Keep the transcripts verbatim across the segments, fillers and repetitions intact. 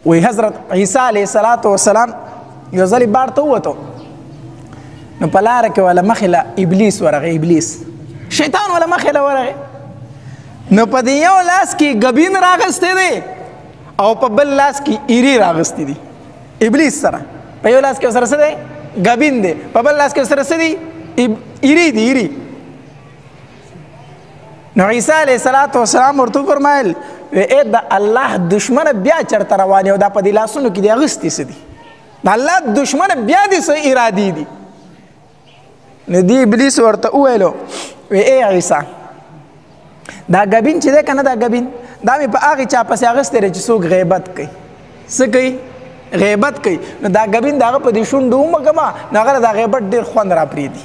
وی حضرت عیسی علیه السلام یو ځل بار ته ووتو نو په لاره کې وله مخې له ابلیس ورغی ابلیس شیطان وله مخې له ورغی نو په دې یو لاس کې ګبین راغستی دی او په بل لاس کې ایري راغستی دي ابلیس سره په یو لاس کې سره څه دی ګبین دی په بل لاس کې سره څه دی ایري دی ایري نو عیسی علیه السلام ورته وفرمایل ای د الله دشمنه بیا چېرته روان یې او دا په دې لاسونو کې دې اغوستي څه دي د الله دشمنه بیا دې څه ارادې دي نو دې ابلیس ورته وویلو وی ای عیسی دا ګبین چې دی که نه دا ګبین دا مې په هغې چا پسې اغوستی دی چې څوک غیبت کوي څه کوي غیبت کوي نو دا ګبین د هغه په دې شونډو ومږمه نو هغه د غیبت ډېر خوند راپرېږدي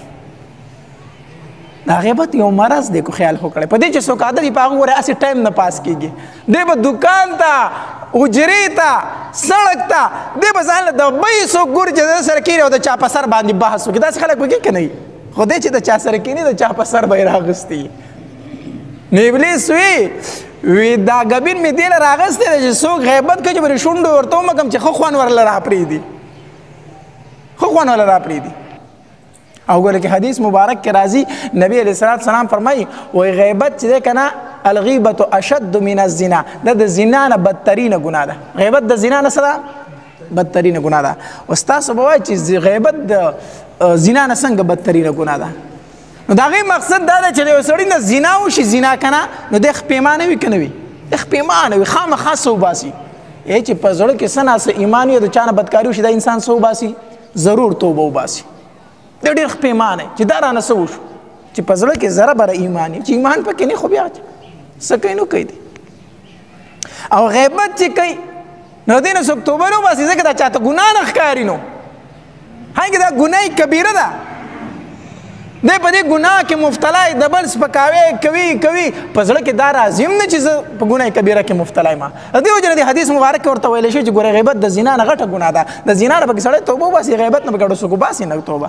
دا غیبت یو مرض دی کو خیال وکړئ په دې چې څوک عادت وي په هغه ورې هسې ټایم نه پاس کېږي دی به دوکان ته حجرې ته سړک ته دی به ځان له د بۍ څوک ګوري چې د سره کېني او د چا په سر باندې بحث وکړي داسې خلک وکړي که نه وي خو دی چې د چا سره کېني د چا په سر به یې راغوستی نو ابلیس وی وی دا ګبین مې دې له راغستی دی چې څوک غیبت کوي چې به د شونډو ورته ومږم چې ښه خوند ورله راپرېږدي ښه خوند ورله راپرېږدي او ګوره کې حدیث مبارک کې راځي نبی علیه السلام فرمایي وایي غیبت چې دی که نه الغیبة اشد من الزنا دا د زنا نه بدترینه ګناه ده غیبت د زنا نه څه ده بدترینه ګناه ده اوس تاسو به وایئ چې غیبت د زنا نه څنګه بدترینه ګناه ده نو د هغې مقصد دا ده چې د یو سړي نه زنا وشي زنا که نه نو دی خپیمانه وي که نه وي دی خپیمانه وي خامخا څه وباسي ای چې په زړه کې څه ناڅه ایمان وي د چا نه بدکاري وشي دا انسان څه وباسي ضرور توبه وباسي دی ډېر خپیمانه چې دا رانه څه وشو چې په زړه کې ذره بره ایمان وي چې ایمان پکې نه خو بیا څه کوي نو کوي دی او غیبت چې کوي نو دی نه څوک توبه نه وباسي ځکه دا چاته ګناه نه ښکاري نو هغې دا ګناه کبیره ده دی په دې ګناه کې مبتلا د بل سپکاوی کوي کوي په زړه کې دا راځي هم نه چې زه په ګناه کبیره کې مبتلا یم د دې وجې نه د حدیث مبارک کې ورته ویلی شوي چې ګوره غیبت د زنا نه غټه ګناه ده د زنا نه پکې سړی توبه وباسي غیبت نه پکې څوک وباسي نه توبه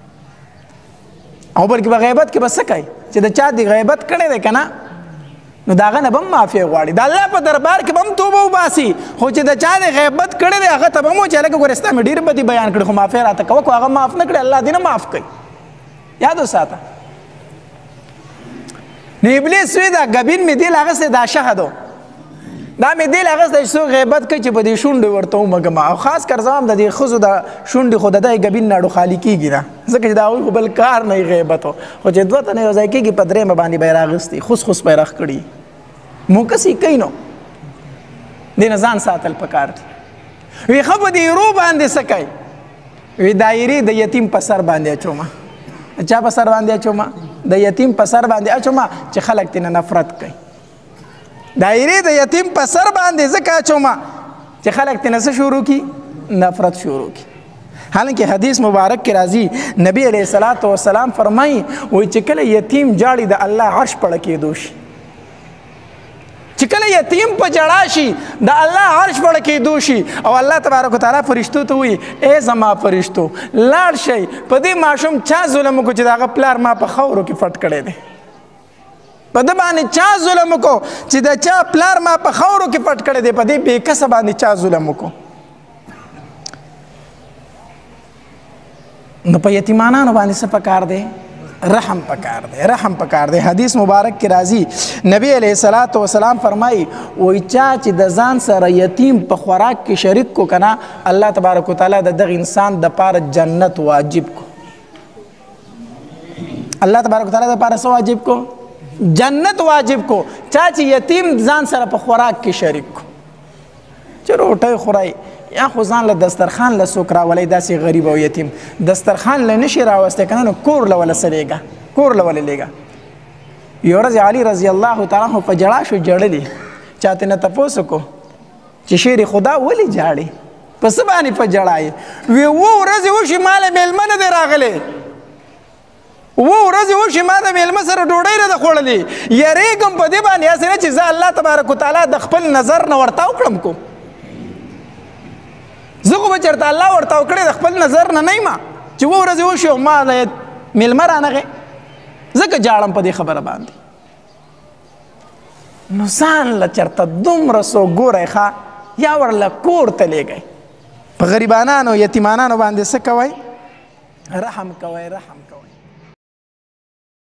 او بلکې په غیبت کې به څه کوي چې د چا د غیبت کړی دی که نه نو د هغه نه به هم معافي غواړي د الله په دربار کې به هم توبه وباسي خو چې د چا د غیبت کړی دی هغه ته به هم وایي چې هلکه ګورې ستا مې ډېر بدي بیان کړي خو معافي راته کوه خو هغه معاف نه کړي الله دې نه معاف کوي یاد وساته نو ابلیس وی دا ګبین مې دې له اغوستی دا شهد و دا مې دې له اغوستی چې څوک غیبت کوي چې په دې شونډې ورته ومږمه او خاص کر زه هم د دې ښځو د شونډې خو د دې ګبین نه اډو خالي کېږي نه ځکه چې د هغوی خو بل کار نه غیبت و خو چې دوه تنه یو ځای کېږي په درېیمه باندې به یې راغوستي خوس خوس به یې راښ کړي موکس یې کوي نو دې نه ځان ساتل پکار دي وی ښه په دې ایرو باندې څه کوي وی دا ایرې د یتیم په سر باندې اچومه چا په سر باندې اچومه د یتیم په سر باندې اچومه چې خلک ترېنه نفرت کوي دا ایرې د یتیم په سر باندې ځکه اچومه چې خلک ترېنه څه شروع کړي نفرت شروع کړي حالانکه حدیث مبارک کې راځي نبی علیه الصلاة والسلام فرمایي وایي چې کله یتیم جاړي د الله عرش پړه کېدو شي چې کله یتیم په جړا شي د الله عرش پړه کېدو شي او الله تبارک وتعالی فرشتو ته وایي ای زما فرشتو لاړ شئ په دې ماشوم چا ظلم وکړو چې د هغه پلار ما په خاورو کې فټ کړی دی په ده باندې چا ظلم وکړو چې د چا پلار ما په خاورو کې فټ کړی دی په دې بېکسه باندې چا ظلم وکړو نو په یتیمانانو باندې څه پکار دی رحم پکار دی رحم پکار دی حدیث مبارک کې راځي نبی علیه الصلاة والسلام فرمایي وایي چا چې د ځان سره یتیم په خوراک کې شریک کو که نه الله تبارک وتعالی د دغه انسان دپاره جنت واجب کو الله تبارک وتعالی دپاره څه واجب کو جنت واجب کو چا چې یتیم ځان سره په خوراک کې شریک کو چې روټۍ خورئ یا خو ځان له دسترخوان له څوک راولی داسې غریب او یتیم دسترخوان له نشي راوستی که نه نو کور له وله څه لیږه کور له ولې لیږه یو ورځ علي رضی الله تعالی عنه په جړا شو جړلي چا ترې نه تپوس وکړو چې شیر خدا ولې جاړې په څه باندې په جړا یې وی اووه ورځې وشي ما له میلمه نه دی راغلی اووه ورځې وشي ما د میلمه سره ډوډۍ نه ده خوړلې یریږم په دې باندې هسې نه چې زه الله تبارک وتعالی د خپل نظر نه ورتاو کړم کو زه خو به چېرته الله ورتاو کړی د خپل نظر نه نه یم چې اووه ورځې وشي او ما د میلمه رانغې ځکه جاړم په دې خبره باندې نو ځان له چېرته دومره څوک ګورئ ښه یا ورله کور ته لیږئ. په غریبانانو یتیمانانو باندې څه کوئ؟ رحم کوئ، رحم کوئ.